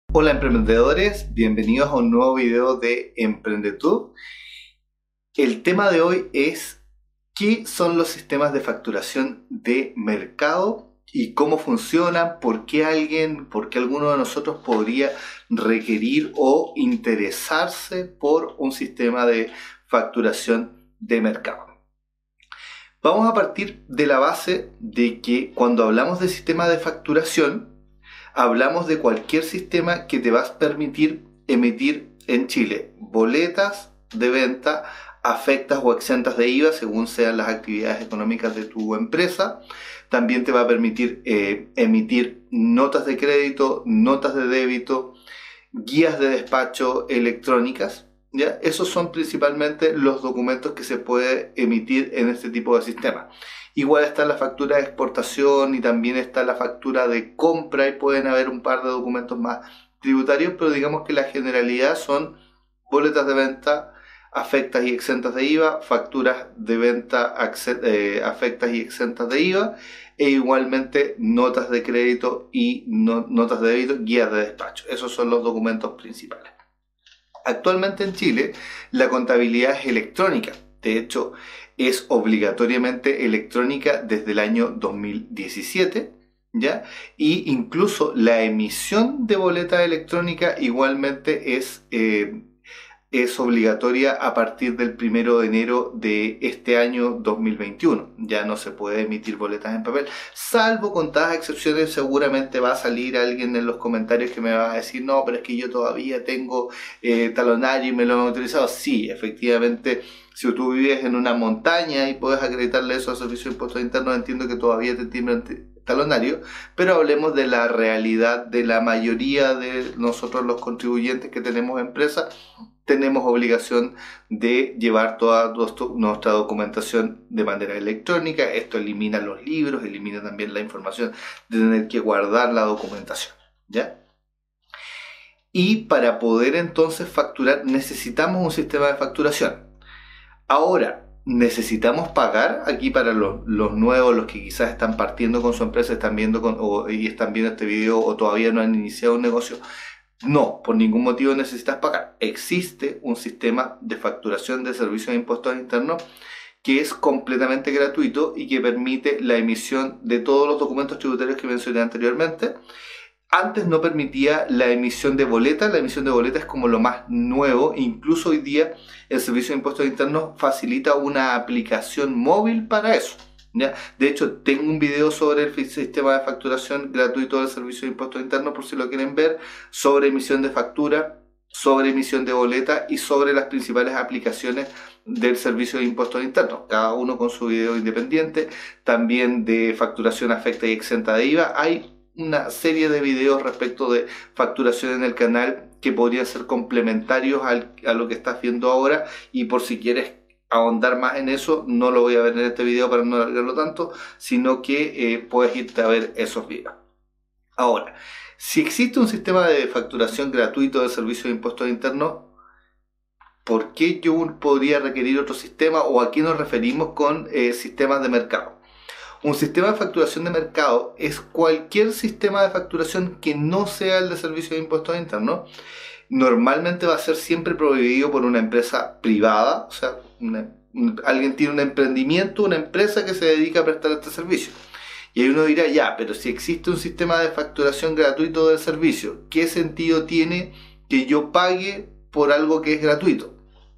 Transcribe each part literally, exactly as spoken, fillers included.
Hola emprendedores, bienvenidos a un nuevo video de EmprendeTube. El tema de hoy es ¿qué son los sistemas de facturación de mercado y cómo funcionan? ¿Por qué alguien, por qué alguno de nosotros podría requerir o interesarse por un sistema de facturación de mercado? Vamos a partir de la base de que cuando hablamos de sistema de facturación, hablamos de cualquier sistema que te va a permitir emitir en Chile boletas de venta afectas o exentas de I V A según sean las actividades económicas de tu empresa. También te va a permitir eh, emitir notas de crédito, notas de débito, guías de despacho electrónicas. ¿Ya? Esos son principalmente los documentos que se puede emitir en este tipo de sistema. Igual está la factura de exportación y también está la factura de compra y pueden haber un par de documentos más tributarios, pero digamos que la generalidad son boletas de venta afectas y exentas de I V A, facturas de venta eh, afectas y exentas de I V A e igualmente notas de crédito y no, notas de débito, guías de despacho. Esos son los documentos principales. Actualmente en Chile la contabilidad es electrónica. De hecho, es obligatoriamente electrónica desde el año dos mil diecisiete, ¿ya? Y incluso la emisión de boleta electrónica igualmente es, eh, es obligatoria a partir del primero de enero de este año dos mil veintiuno. Ya no se puede emitir boletas en papel, salvo contadas excepciones. Seguramente va a salir alguien en los comentarios que me va a decir, no, pero es que yo todavía tengo eh, talonario y me lo han utilizado. Sí, efectivamente. Si tú vives en una montaña y puedes acreditarle eso al Servicio de Impuestos Internos, entiendo que todavía te timbran talonario, pero hablemos de la realidad de la mayoría de nosotros los contribuyentes que tenemos empresas. Tenemos obligación de llevar toda nuestra documentación de manera electrónica. Esto elimina los libros, elimina también la información de tener que guardar la documentación, ¿ya? Y para poder entonces facturar necesitamos un sistema de facturación. Ahora, necesitamos pagar aquí para los, los nuevos, los que quizás están partiendo con su empresa, están viendo con, o, y están viendo este video o todavía no han iniciado un negocio. No, por ningún motivo necesitas pagar. Existe un sistema de facturación de servicios de impuestos internos que es completamente gratuito y que permite la emisión de todos los documentos tributarios que mencioné anteriormente. Antes no permitía la emisión de boletas. La emisión de boletas es como lo más nuevo. Incluso hoy día el Servicio de Impuestos Internos facilita una aplicación móvil para eso, ¿ya? De hecho, tengo un video sobre el sistema de facturación gratuito del Servicio de Impuestos Internos, por si lo quieren ver, sobre emisión de factura, sobre emisión de boleta y sobre las principales aplicaciones del Servicio de Impuestos Internos, cada uno con su video independiente. También de facturación afecta y exenta de I V A. Hay una serie de videos respecto de facturación en el canal que podrían ser complementarios al, a lo que estás viendo ahora, y por si quieres ahondar más en eso, no lo voy a ver en este video para no alargarlo tanto, sino que eh, puedes irte a ver esos videos. Ahora, si existe un sistema de facturación gratuito del Servicio de Impuestos Internos, ¿por qué yo podría requerir otro sistema o a qué nos referimos con eh, sistemas de mercado? Un sistema de facturación de mercado es cualquier sistema de facturación que no sea el de Servicio de Impuestos Internos. Normalmente va a ser siempre prohibido por una empresa privada, o sea, una, un, alguien tiene un emprendimiento, una empresa que se dedica a prestar este servicio. Y ahí uno dirá, ya, pero si existe un sistema de facturación gratuito del servicio, ¿qué sentido tiene que yo pague por algo que es gratuito?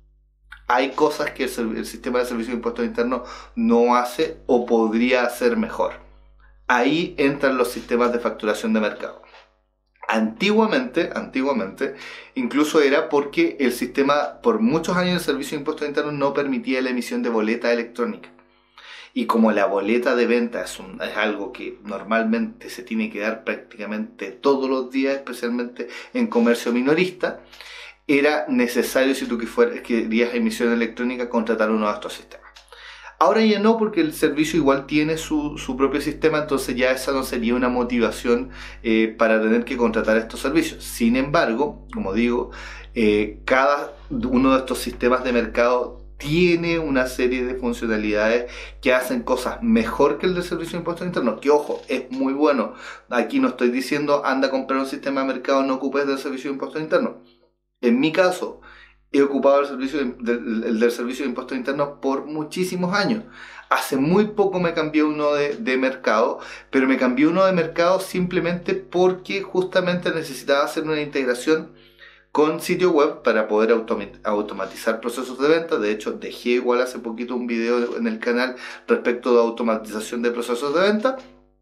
Hay cosas que el, el sistema de Servicio de Impuestos Internos no hace o podría hacer mejor. Ahí entran los sistemas de facturación de mercado. Antiguamente, antiguamente, incluso era porque el sistema, por muchos años el Servicio de Impuestos Internos no permitía la emisión de boleta electrónica. Y como la boleta de venta es, un, es algo que normalmente se tiene que dar prácticamente todos los días, especialmente en comercio minorista, era necesario, si tú querías emisión electrónica, contratar uno de estos sistemas. Ahora ya no, porque el servicio igual tiene su, su propio sistema, entonces ya esa no sería una motivación eh, para tener que contratar estos servicios. Sin embargo, como digo, eh, cada uno de estos sistemas de mercado tiene una serie de funcionalidades que hacen cosas mejor que el del Servicio de Impuestos Internos, que ojo, es muy bueno. Aquí no estoy diciendo anda a comprar un sistema de mercado, no ocupes del Servicio de Impuestos Internos. En mi caso, he ocupado el, servicio de, del, el del Servicio de Impuestos Internos por muchísimos años. Hace muy poco me cambié uno de, de mercado, pero me cambié uno de mercado simplemente porque justamente necesitaba hacer una integración con sitio web para poder automatizar procesos de venta. De hecho, dejé igual hace poquito un video en el canal respecto de automatización de procesos de venta.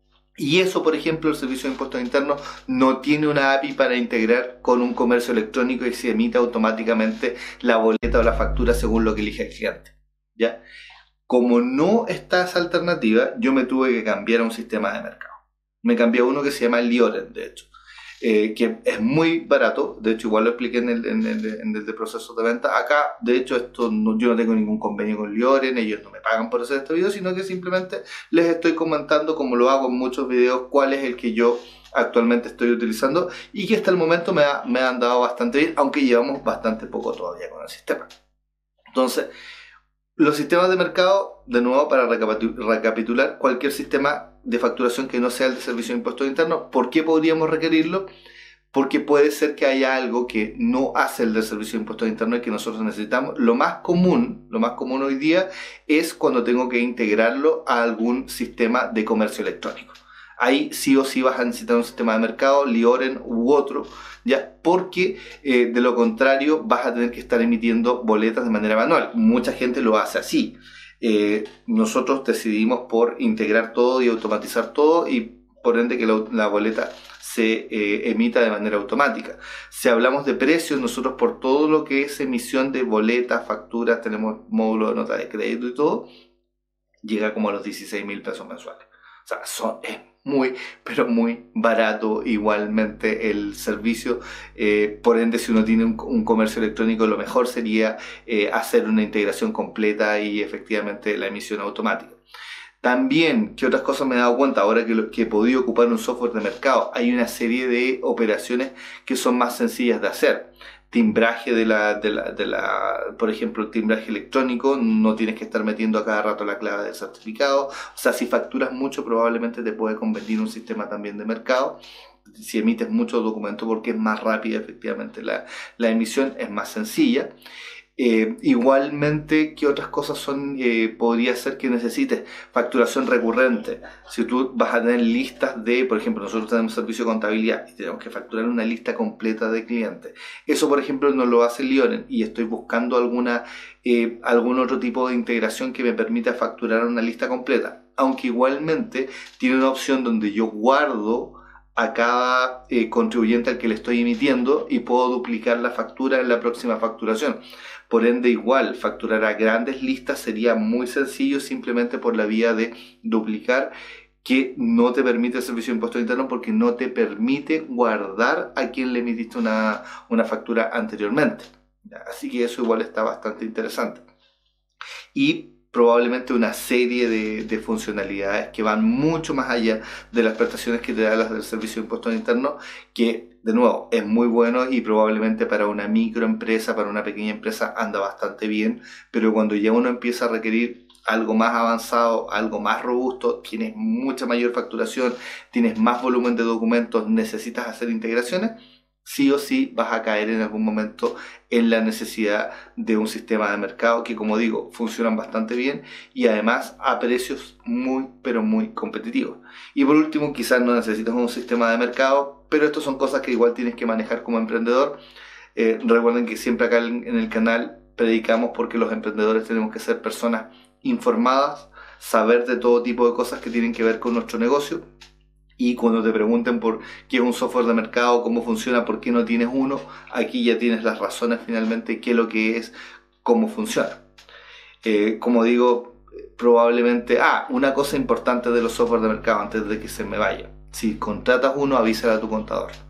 Y eso, por ejemplo, el Servicio de Impuestos Internos no tiene una A P I para integrar con un comercio electrónico y se emite automáticamente la boleta o la factura según lo que elige el cliente, ¿ya? Como no está esa alternativa, yo me tuve que cambiar a un sistema de mercado. Me cambié a uno que se llama Lioren, de hecho. Eh, que es muy barato. De hecho, igual lo expliqué en el, en el, en el de procesos de venta. Acá, de hecho, esto no, yo no tengo ningún convenio con Lioren, ellos no me pagan por hacer este video, sino que simplemente les estoy comentando, como lo hago en muchos videos, cuál es el que yo actualmente estoy utilizando y que hasta el momento me ha, me ha andado bastante bien, aunque llevamos bastante poco todavía con el sistema. Entonces, los sistemas de mercado, de nuevo, para recapitular, cualquier sistema de facturación que no sea el de Servicio de Impuestos Internos. ¿Por qué podríamos requerirlo? Porque puede ser que haya algo que no hace el de Servicio de Impuestos Internos y que nosotros necesitamos. Lo más común, lo más común hoy día es cuando tengo que integrarlo a algún sistema de comercio electrónico. Ahí sí o sí vas a necesitar un sistema de mercado, Lioren u otro, ¿ya? Porque eh, de lo contrario vas a tener que estar emitiendo boletas de manera manual. Mucha gente lo hace así. Eh, nosotros decidimos por integrar todo y automatizar todo y por ende que la, la boleta se eh, emita de manera automática. Si hablamos de precios, nosotros por todo lo que es emisión de boletas, facturas, tenemos módulo de nota de crédito y todo, llega como a los dieciséis mil pesos mensuales. O sea, son, es muy, pero muy barato igualmente el servicio. Eh, por ende, si uno tiene un, un comercio electrónico, lo mejor sería eh, hacer una integración completa y efectivamente la emisión automática. También, ¿qué otras cosas me he dado cuenta? Ahora que, lo, que he podido ocupar un software de mercado, hay una serie de operaciones que son más sencillas de hacer. Timbraje de la, de la, de la, por ejemplo, el timbraje electrónico, no tienes que estar metiendo a cada rato la clave del certificado. O sea, si facturas mucho, probablemente te puede convenir un sistema también de mercado. Si emites muchos documentos, porque es más rápida, efectivamente, la, la emisión es más sencilla. Eh, igualmente, ¿qué otras cosas son? Eh, podría ser que necesites facturación recurrente. Si tú vas a tener listas de, por ejemplo, nosotros tenemos servicio de contabilidad y tenemos que facturar una lista completa de clientes. Eso, por ejemplo, no lo hace Lioren y estoy buscando alguna, eh, algún otro tipo de integración que me permita facturar una lista completa. Aunque igualmente tiene una opción donde yo guardo a cada eh, contribuyente al que le estoy emitiendo y puedo duplicar la factura en la próxima facturación. Por ende, igual, facturar a grandes listas sería muy sencillo simplemente por la vía de duplicar, que no te permite el Servicio de Impuestos Internos porque no te permite guardar a quien le emitiste una, una factura anteriormente. Así que eso igual está bastante interesante. Y probablemente una serie de, de funcionalidades que van mucho más allá de las prestaciones que te da las del Servicio de Impuestos Internos, que de nuevo es muy bueno y probablemente para una microempresa, para una pequeña empresa anda bastante bien, pero cuando ya uno empieza a requerir algo más avanzado, algo más robusto, tienes mucha mayor facturación, tienes más volumen de documentos, necesitas hacer integraciones, sí o sí vas a caer en algún momento en la necesidad de un sistema de mercado que, como digo, funcionan bastante bien y además a precios muy, pero muy competitivos. Y por último, quizás no necesitas un sistema de mercado, pero estas son cosas que igual tienes que manejar como emprendedor. Eh, recuerden que siempre acá en el canal predicamos porque los emprendedores tenemos que ser personas informadas, saber de todo tipo de cosas que tienen que ver con nuestro negocio. Y cuando te pregunten por qué es un software de mercado, cómo funciona, por qué no tienes uno, aquí ya tienes las razones finalmente, qué es lo que es, cómo funciona. Eh, como digo, probablemente... Ah, una cosa importante de los softwares de mercado antes de que se me vaya. Si contratas uno, avísale a tu contador.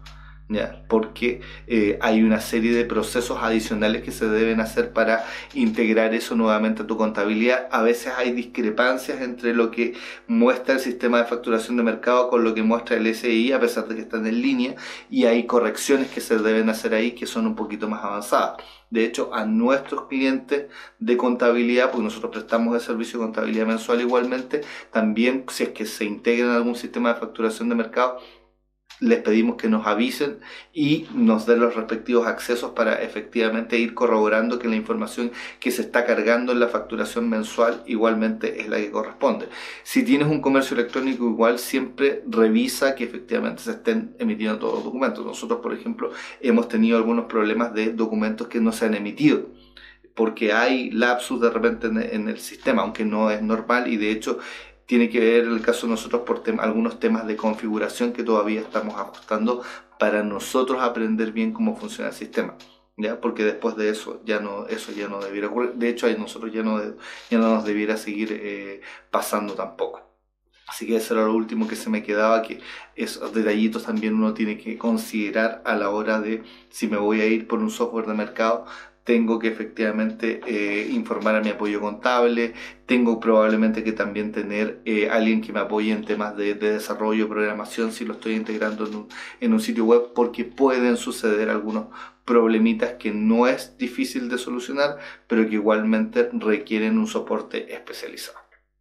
¿ya? Porque eh, hay una serie de procesos adicionales que se deben hacer para integrar eso nuevamente a tu contabilidad. A veces hay discrepancias entre lo que muestra el sistema de facturación de mercado con lo que muestra el S I, a pesar de que están en línea, y hay correcciones que se deben hacer ahí que son un poquito más avanzadas. De hecho, a nuestros clientes de contabilidad, porque nosotros prestamos el servicio de contabilidad mensual igualmente, también si es que se integra en algún sistema de facturación de mercado, les pedimos que nos avisen y nos den los respectivos accesos para efectivamente ir corroborando que la información que se está cargando en la facturación mensual igualmente es la que corresponde. Si tienes un comercio electrónico, igual siempre revisa que efectivamente se estén emitiendo todos los documentos. Nosotros, por ejemplo, hemos tenido algunos problemas de documentos que no se han emitido, porque hay lapsus de repente en, en el sistema, aunque no es normal, y de hecho tiene que ver en el caso de nosotros por tema, algunos temas de configuración que todavía estamos ajustando para nosotros aprender bien cómo funciona el sistema, ¿ya? Porque después de eso ya no, eso ya no debiera ocurrir. De hecho, a nosotros ya no, ya no nos debiera seguir eh, pasando tampoco. Así que eso era lo último que se me quedaba, que esos detallitos también uno tiene que considerar a la hora de si me voy a ir por un software de mercado. Tengo que efectivamente eh, informar a mi apoyo contable, tengo probablemente que también tener eh, alguien que me apoye en temas de, de desarrollo, programación, si lo estoy integrando en un, en un sitio web, porque pueden suceder algunos problemitas que no es difícil de solucionar, pero que igualmente requieren un soporte especializado.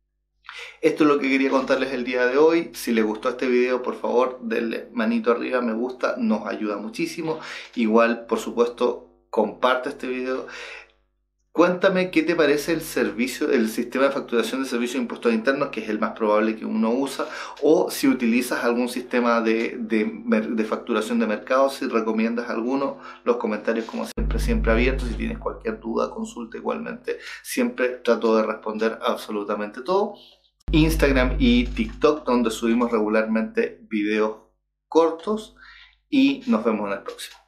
Esto es lo que quería contarles el día de hoy. Si les gustó este video, por favor, denle manito arriba, me gusta, nos ayuda muchísimo. Igual, por supuesto, comparte este video. Cuéntame qué te parece el servicio, el sistema de facturación de servicios de impuestos internos, que es el más probable que uno usa, o si utilizas algún sistema de, de, de facturación de mercado, si recomiendas alguno. Los comentarios, como siempre, siempre abiertos. Si tienes cualquier duda, consulta igualmente. Siempre trato de responder absolutamente todo. Instagram y TikTok, donde subimos regularmente videos cortos, y nos vemos en el próximo.